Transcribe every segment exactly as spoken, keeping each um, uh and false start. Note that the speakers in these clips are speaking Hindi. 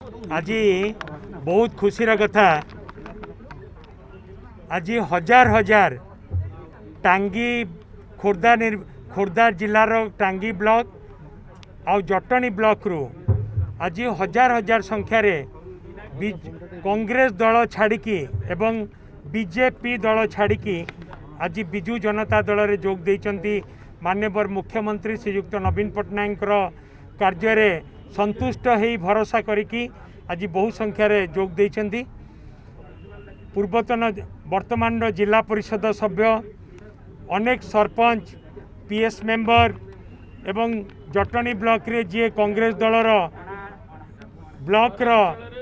आज बहुत खुशीर कथा आज हजार हजार टांगी खोर्धा खोर्धा जिलार टांगी ब्लॉक आउ जटनी ब्लॉक रु आज हजार हजार संख्यार कांग्रेस दल छाड़िकी एवं बीजेपी दल छाड़िकी आज बिजु जनता दल रे जोग देइचंती। माननीय मुख्यमंत्री श्रीयुक्त नवीन पट्टनायक कार्य संतुष्ट हो भरोसा करिकी आज बहु संख्यार जोग देइचंती। पूर्वतन वर्तमान जिला परिषद सभ्य अनेक सरपंच पीएस मेंबर एवं जटनी ब्लॉक रे जी कांग्रेस दलर ब्लॉक रो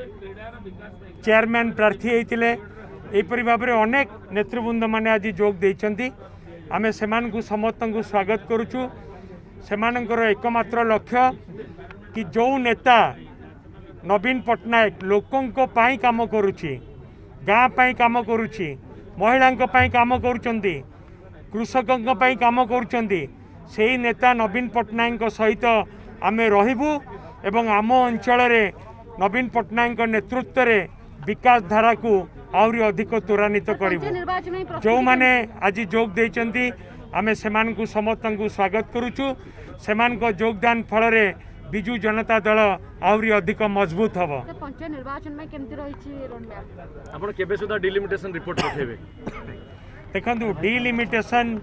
चेयरमैन प्रार्थी होते यहपरी भाव में अनेक नेतृवृंद मैंने आज जोग देइचंती। आमे सेमान को समस्त को स्वागत करुचु। सेमानंकर एकमात्र लक्ष्य कि जो नेता नवीन पट्टनायक लोकों को पाई काम करुची गाँ पाई काम करुची महिलांको पाई काम करुचंती कृषकों पाई काम करुचंती सेही नेता नवीन पट्टनायक सहित आमे रहिबु एवं आम अंचल रे नवीन पट्टनायक नेतृत्व रे विकास धारा को आउरी अधिक त्वरान्वित करिबु। जो माने आज जोग देइचंती आमे सेमान को समस्त को स्वागत करुचु। सेमान को योगदान फल रे बिजु जनता दल आउरी अधिक मजबूत हबो। पंचायत निर्वाचन में केमति रहिछि रोडमैप आपण केबे सुधा डिलिमिटेशन रिपोर्ट रखेबे? देखंतु डिलिमिटेशन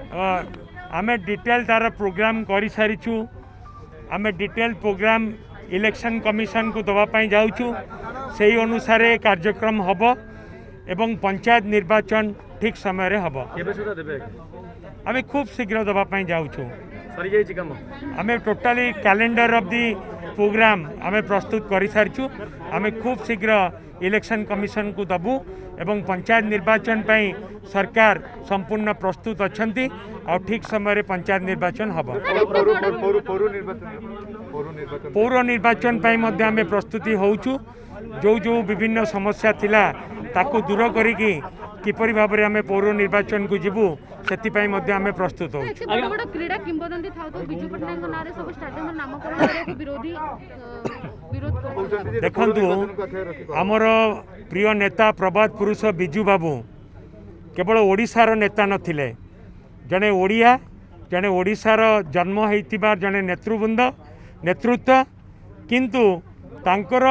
आमे डिटेल तार प्रोग्राम करि सारिछु। आमे डिटेल प्रोग्राम इलेक्शन कमिशन को दवा पाई जाउछु। सेही अनुसार कार्यक्रम हबो एवं पंचायत निर्वाचन ठीक समय रे हबो। केबे सुधा देबे? आमे खूब शीघ्र दवा पाई जाउछु। सरी जाई काम आमे totally calendar of the program आमे प्रस्तुत करि सारिछु। आमे खूब शीघ्र इलेक्शन कमिशन को दबु एवं पंचायत निर्वाचन पाई सरकार संपूर्ण प्रस्तुत अछंती और ठीक समय रे पंचायत निर्वाचन हबो। पौर निर्वाचन पाई मध्ये आमे प्रस्तुति होउछु। जो जो विभिन्न समस्या थिला ताको दूर करिकी किपरि भाव में आमे पौर निर्वाचन को जीवु सेति पाई मध्ये आमे प्रस्तुत हो। बड़ा क्रीडा किंवदंती था तो बिजु पट्टनायक नारे सब स्टेडियम नामकरण करे विरोधी विरोध कर देखंतु हमर प्रिय नेता प्रबाद पुरुष बिजु बाबू केवल ओडिशार नेता नथिले जने ओडिया जने ओडिशार जन्म हेतिबा जने नेतृवृंद नेतृत्व किंतु तांकर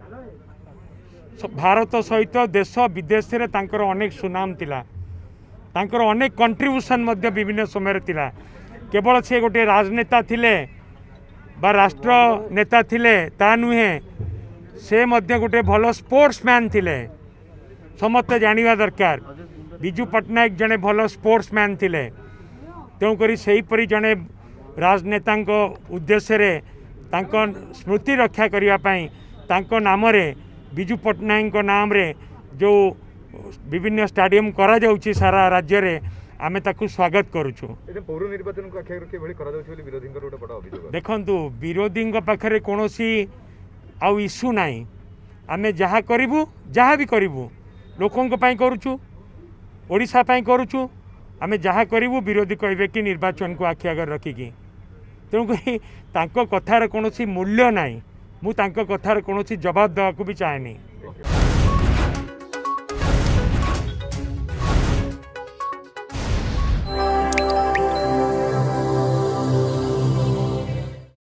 भारत सहित देश विदेश रे तांकर अनेक सुनाम थिला। तांकर अनेक कंट्रीब्यूशन मध्य विभिन्न समय थिला। केवल से गोटे राजनेता थिले बा राष्ट्र नेता थिले ता नुहे से मध्य गोटे भल स्पोर्ट्समैन थिले। समस्त जानिबा दरकार बिजु पट्टनायक जने भल स्पोर्ट्समैन थिले। तेणुकरी सेही परि जने राजनेता उद्देश्य रे तांको स्मृति रक्षा करिया पई तांको नाम रे बिजु पट्टनायक नाम रे जो विभिन्न स्टेडियम करा जाउची सारा राज्य रे आमे ताकू स्वागत करूछु। पौर निर्वाचन को आखिर के भली करा जाउची बोली विरोधी को बड़ा अभियोग। देखंतु विरोधी पाखरे कोनोसी आउ इश्यू नाही। आमे जहा करिवु जहा भी करिवु लोकों को पाई करूछु ओडिशा पाई करूछु। आमे जहा करिवु विरोधी कहबे कि निर्वाचन को आखि आगर रखिकी। तेणुकरी तांको कथार कोनोसी मूल्य नाही। मु तांको कथार कोनोसी जवाब देवा को भी चाहेनी।